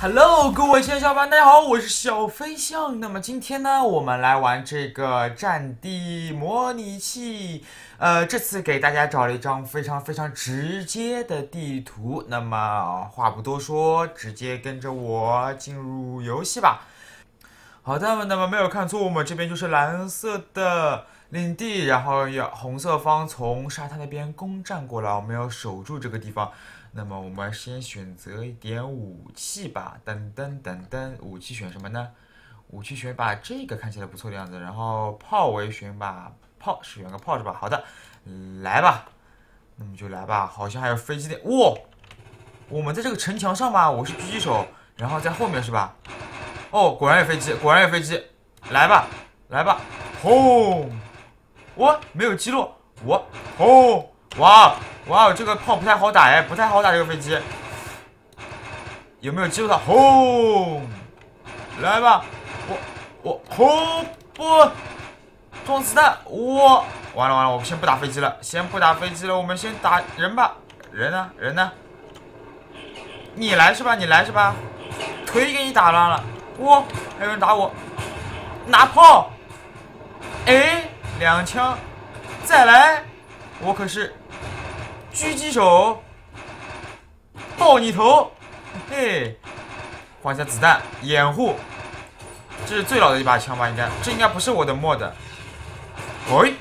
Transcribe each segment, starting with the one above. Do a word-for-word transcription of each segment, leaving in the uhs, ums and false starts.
Hello，各位亲爱的小伙伴，大家好，我是小飞象。那么今天呢，我们来玩这个战地模拟器。呃，这次给大家找了一张非常非常直接的地图。那么话不多说，直接跟着我进入游戏吧。好的，那么没有看错，我们这边就是蓝色的领地，然后要红色方从沙滩那边攻占过来，我们要守住这个地方。那么我们先选择一点武器吧，噔噔噔噔，武器选什么呢？武器选把这个看起来不错的样子，然后炮我也选把炮，选个炮是吧？好的，来吧，那么就来吧。好像还有飞机的，哇！我们在这个城墙上吧，我是狙击手，然后在后面是吧？哦，果然有飞机，果然有飞机，来吧，来吧，轰！我没有击落，我轰！哇！哇，这个炮不太好打哎，不太好打这个飞机。有没有击中它？轰！来吧，我我轰不装子弹，我完了完了，我先不打飞机了，先不打飞机了，我们先打人吧。人呢？人呢？你来是吧？你来是吧？腿给你打烂了，哇！还有人打我，拿炮！哎，两枪，再来！我可是狙击手，爆你头！嘿，换一下子弹，掩护。这是最老的一把枪吧？应该，这应该不是我的 mod。喂，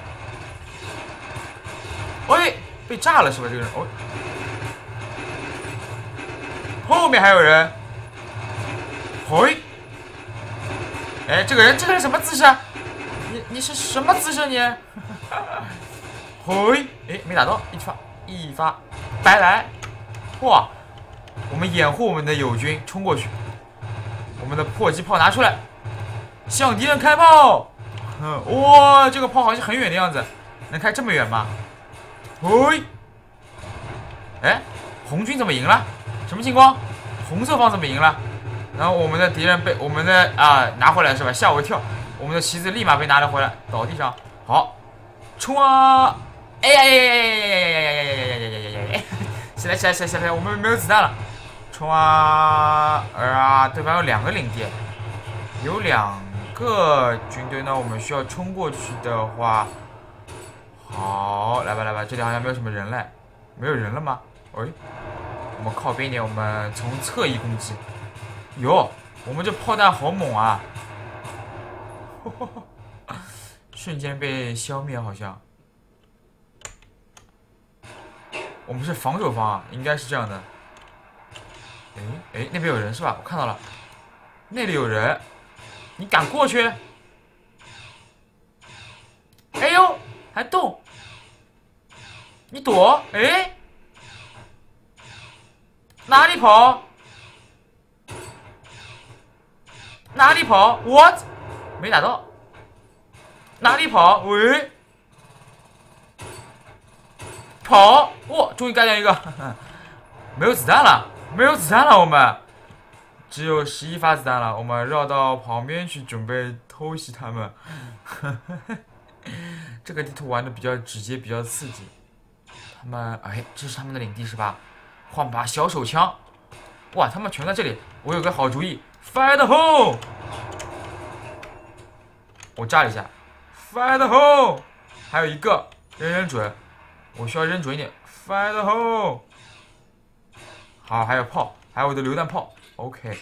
喂，被炸了是吧？这个人，哦，后面还有人。喂，哎，这个人，这个人什么姿势啊？你你是什么姿势你？嘿，哎，没打到，一发一发，拜来！哇，我们掩护我们的友军冲过去，我们的迫击炮拿出来，向敌人开炮！嗯，哇，这个炮好像很远的样子，能开这么远吗？嘿，哎，红军怎么赢了？什么情况？红色方怎么赢了？然后我们的敌人被我们的啊拿回来是吧？吓我一跳，我们的旗子立马被拿了回来，倒地上。好，冲啊！哎呀呀呀呀呀呀呀呀呀呀呀呀呀呀！起来起来起来起来！我们没有子弹了，冲啊！啊，对方有两个领地，有两个军队呢，我们需要冲过去的话，好，来吧来吧，这里好像没有什么人嘞，没有人了吗？哎，我们靠边一点，我们从侧翼攻击。哟，我们这炮弹好猛啊！瞬间被消灭，好像。我们是防守方啊，应该是这样的。哎哎，那边有人是吧？我看到了，那里有人，你敢过去？哎呦，还动！你躲！哎，哪里跑？哪里跑 ？What？ 没打到。哪里跑？喂！跑！哇，终于干掉一个。没有子弹了，没有子弹了，我们只有十一发子弹了。我们绕到旁边去，准备偷袭他们。这个地图玩的比较直接，比较刺激。他们，哎，这是他们的领地是吧？换把小手枪。哇，他们全在这里。我有个好主意。Fire the hole！ 我炸了一下 ，Fire the hole！ 还有一个扔扔准，我需要扔准一点 ，Fire the hole！ 好，还有炮，还有我的榴弹炮 ，OK。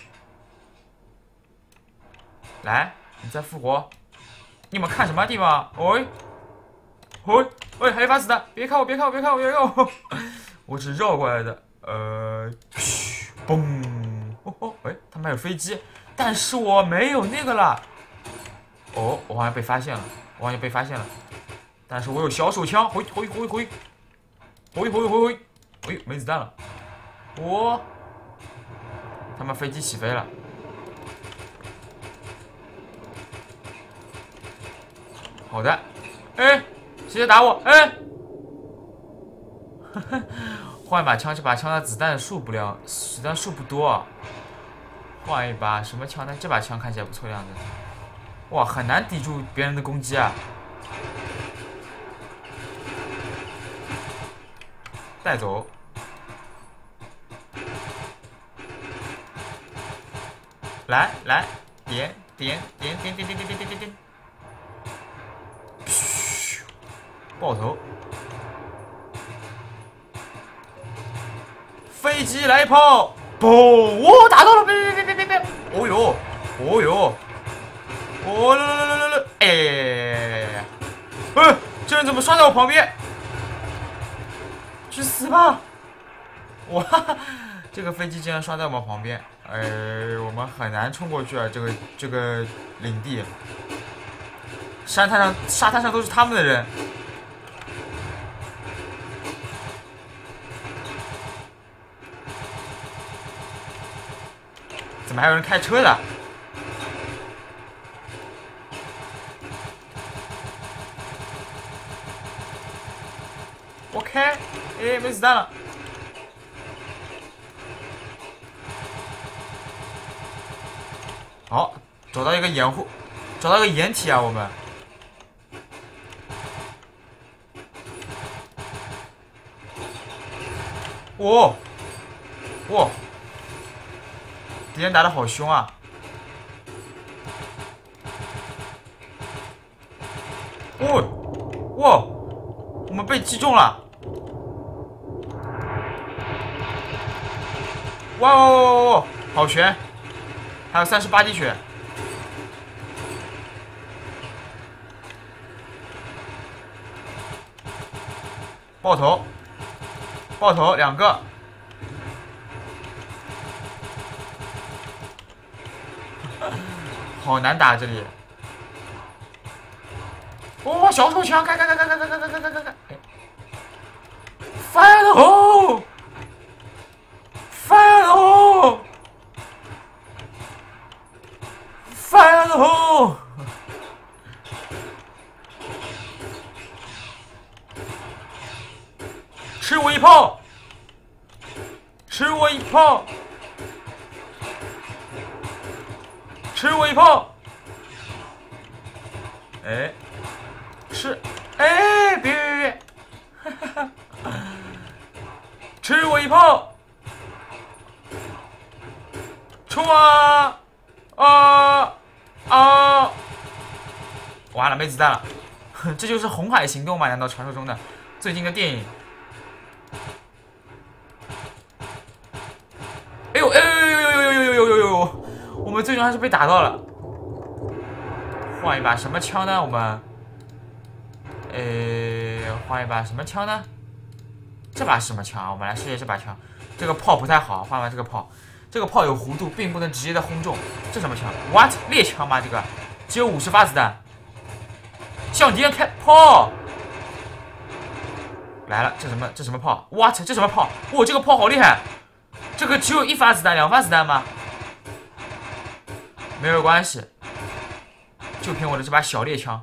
来，你再复活。你们看什么地方？喂，喂，喂，还有一发子弹，别看我，别看我，别看我，别看我，我是绕过来的。呃，嘘，嘣。哦哦，哎，他们还有飞机，但是我没有那个了。哦，我好像被发现了，我好像被发现了，但是我有小手枪，回回回回，回回回回，哎，没子弹了。我，他们飞机起飞了。好的，哎，谁在打我？哎，换一把枪，这把枪的子弹数不量，子弹数不多啊。换一把什么枪呢？这把枪看起来不错的样子。哇，很难抵住别人的攻击啊！带走。 来来，点点点点点点点点点点，嘘，爆头，飞机来一炮，嘣！我打到了，别别别别别别！哦呦，哦呦，哦来来来来来，哎，呃，这人怎么刷在我旁边？去死吧！哇，这个飞机竟然刷在我们旁边，呃，我们很难冲过去啊！这个这个领地，沙滩上沙滩上都是他们的人。怎么还有人开车的 ？OK， 哎，没子弹了。好，找到一个掩护，找到一个掩体啊！我们。哦，哇！敌人打得好凶啊！哦，哇！我们被击中了！哇哇哇哇哇！好悬！还有三十八滴血。爆头！爆头两个！好难打这里。哦，小手枪，开开开开开开开开开开开！哎 ，Fire the hole！ Fire the hole! Fire the hole! 吃我一炮！吃我一炮！吃我一炮！哎，吃！哎，别别别！哈哈哈！吃我一炮！冲啊！啊啊！完了，没子弹了。这就是红海行动吗？难道传说中的最近的电影？哎呦哎呦呦呦呦呦呦呦呦！我们最终还是被打到了。换一把什么枪呢？我们，呃，换一把什么枪呢？这把是什么枪？我们来试试这把枪。这个炮不太好，换完这个炮。这个炮有弧度，并不能直接的轰中。这什么枪 ？What？ 猎枪吗？这个只有五十发子弹。向敌人开炮！来了，这什么？这什么炮 ？What？ 这什么炮？哇，这个炮好厉害！这个只有一发子弹，两发子弹吗？没有关系，就凭我的这把小猎枪。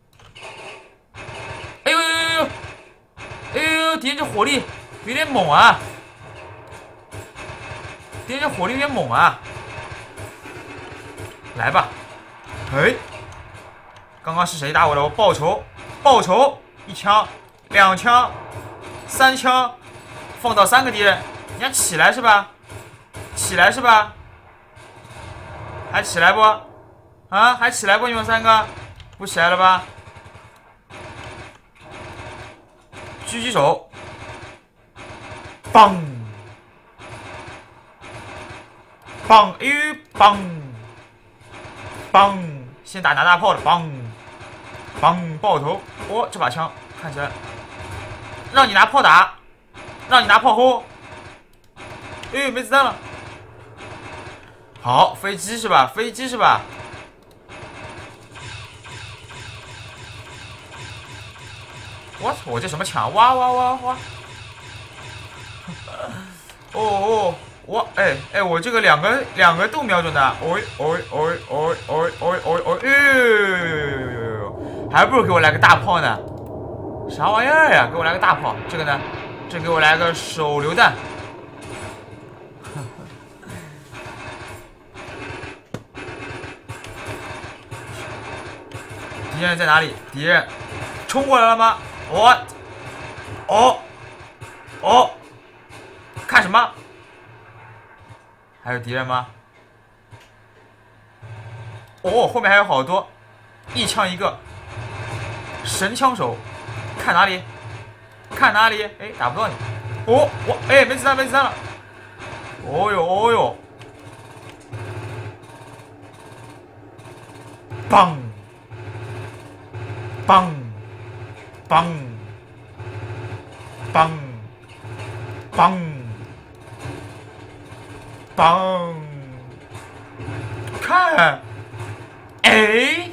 哎呦呦呦呦！哎呦呦！敌人这火力有点猛啊！敌人这火力有点猛啊！来吧，哎，刚刚是谁打我的？我报仇，报仇！一枪，两枪，三枪，放倒三个敌人。你想起来是吧？起来是吧？还起来不？啊，还起来不？你们三个不起来了吧？狙击手，棒，棒，哎呦，棒，棒，先打拿大炮的，棒，棒，爆头。哦，这把枪看起来让你拿炮打，让你拿炮轰。哎，没子弹了。好，飞机是吧？飞机是吧？我操！我这什么枪？哇哇哇哇！哦哦，我哎哎，我这个两个两个都瞄准的。哦哦哦哦哦哦哦哦！哎呦，还不如给我来个大炮呢！啥玩意儿呀？给我来个大炮！这个呢？这给我来个手榴弹。敌人在哪里？敌人冲过来了吗？我，哦，哦，看什么？还有敌人吗？ 哦，后面还有好多，一枪一个，神枪手，看哪里？看哪里？哎，打不到你。哦，我哎，没子弹，没子弹了。哦呦，哦呦，棒，棒，棒，棒，棒，棒，看，哎，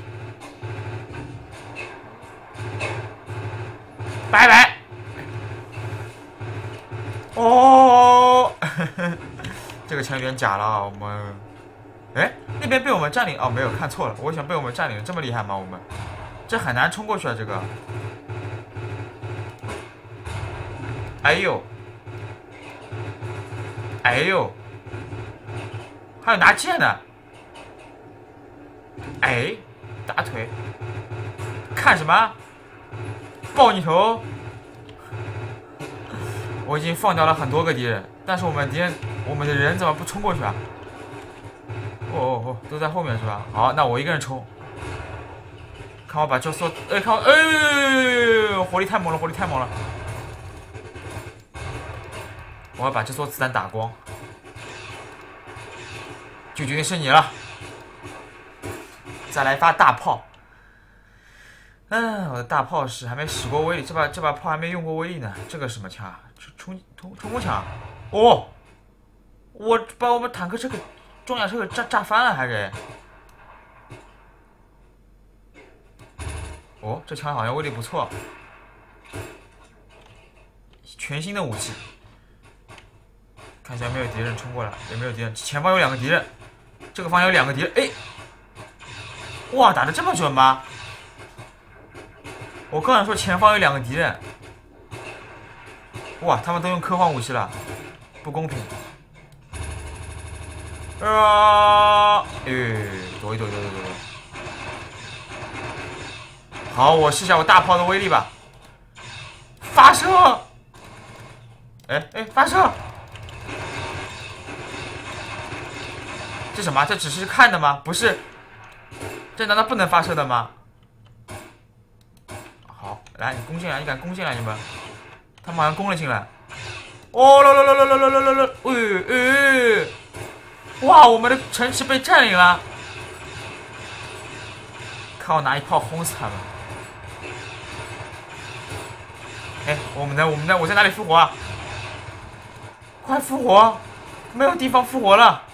拜拜。哦，这个枪有点假了，我们，哎，那边被我们占领哦，没有看错了，我想被我们占领了，这么厉害吗？我们，这很难冲过去啊，这个。哎呦，哎呦，还有拿剑的，哎，大腿，看什么？爆你头！我已经放掉了很多个敌人，但是我们敌人，我们的人怎么不冲过去啊？哦哦哦，都在后面是吧？好，那我一个人冲。看我把这梭，哎，看我，哎，火力太猛了，火力太猛了！我要把这梭子弹打光，就决定是你了。再来一发大炮。嗯，我的大炮是还没使过威力，这把这把炮还没用过威力呢。这个什么枪啊？冲冲冲锋枪！哦，我把我们坦克车给装甲车给炸炸翻了，还给。哦，这枪好像威力不错。全新的武器，看一下有没有敌人冲过来，有没有敌人？前方有两个敌人，这个方向有两个敌人。哎，哇，打得这么准吗？我刚才说前方有两个敌人，哇，他们都用科幻武器了，不公平！啊，哎，躲一躲，躲躲躲躲。好，我试一下我大炮的威力吧，发射！哎哎，发射！这什么？这只是看的吗？不是，这难道不能发射的吗？来，你攻进来！你敢攻进来？你们，他们好像攻了进来。哦，啦啦啦啦啦啦啦啦啦！哎哎！哇，我们的城池被占领了！看我拿一炮轰死他们！哎，我们呢？我们呢？我在哪里复活啊？快复活！没有地方复活了！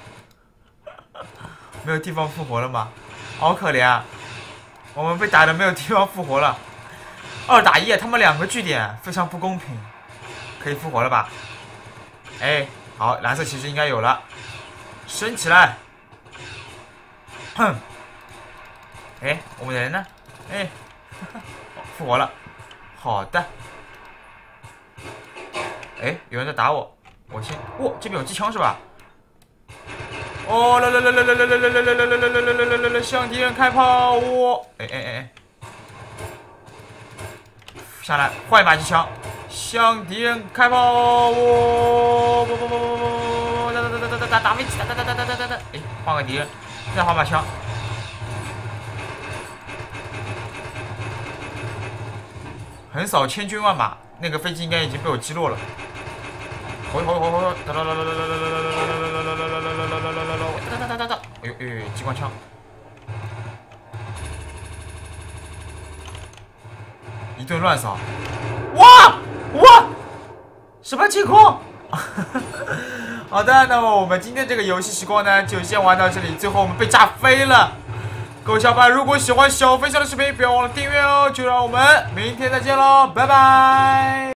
没有地方复活了吗？好可怜啊！我们被打的没有地方复活了。二打一，他们两个据点非常不公平，可以复活了吧？哎，好，蓝色其实应该有了，升起来！哼，哎，我们的人呢？哎，复活了，好的。哎，有人在打我，我先，哇，这边有机枪是吧？哦，来来来来来来来来来来来来来来来来，向敌人开炮！我，哎哎哎哎。下来，换一把机枪，向敌人开炮！我不不不不不，打打打打打打打飞机！打打打打打打打打！哎，换个敌人，再换把枪。横扫千军万马，那个飞机应该已经被我击落了。回回回回！哒哒哒哒哒哒哒哒哒哒哒哒哒哒哒哒哒！哎呦哎呦，机关枪！一顿乱扫，哇哇，什么情况？好的，那么我们今天这个游戏时光呢，就先玩到这里。最后我们被炸飞了。各位小伙伴，如果喜欢小飞象的视频，不要忘了订阅哦。就让我们明天再见喽，拜拜。